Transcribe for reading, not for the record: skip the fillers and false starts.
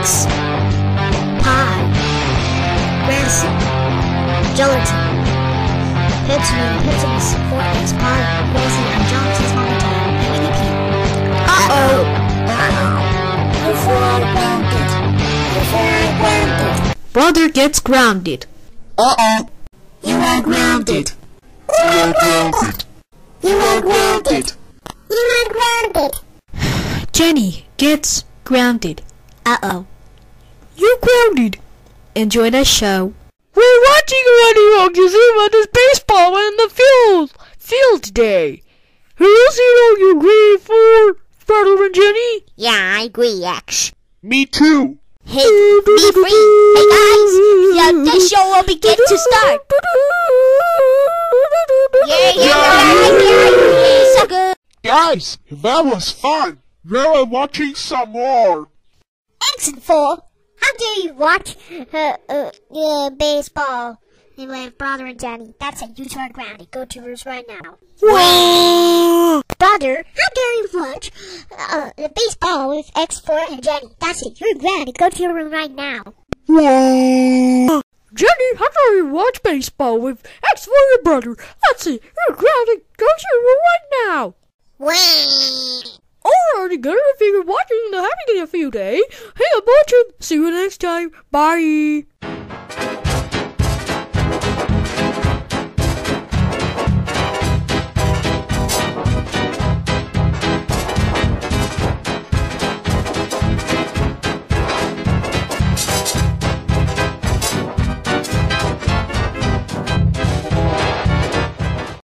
X, pie, grassy, gelatin, Pepsi's, 4X, pie, grassy, and gelatin's monotone, MVP. Uh-oh. Before I grounded. Brother gets grounded. Uh-oh. You are grounded. You are grounded. You are grounded. You are grounded. Jenny gets grounded. Uh-oh. You're grounded. Enjoy the show. We're watching Running to see about this baseball in the field today. Who else you agree for, Brother and Jenny? Yeah, I agree, X. Me too. Hey, be free. Hey guys, the show will begin to start. Yeah, so good. Guys, that was fun. Now I'm watching some more. X and 4. How dare you watch baseball with Brother and Jenny? That's it. You are grounded. Go to yours right now. Whoa! Brother, how dare you watch baseball with X4 and Jenny? That's it. You're grounded. Go to your room right now. Whoa! Jenny, how dare you watch baseball with X4 and brother? That's it. You're grounded. Go to your room right now. Wah! Alrighty, guys, if you're watching and having a few days, hey, I'm watching. See you next time. Bye.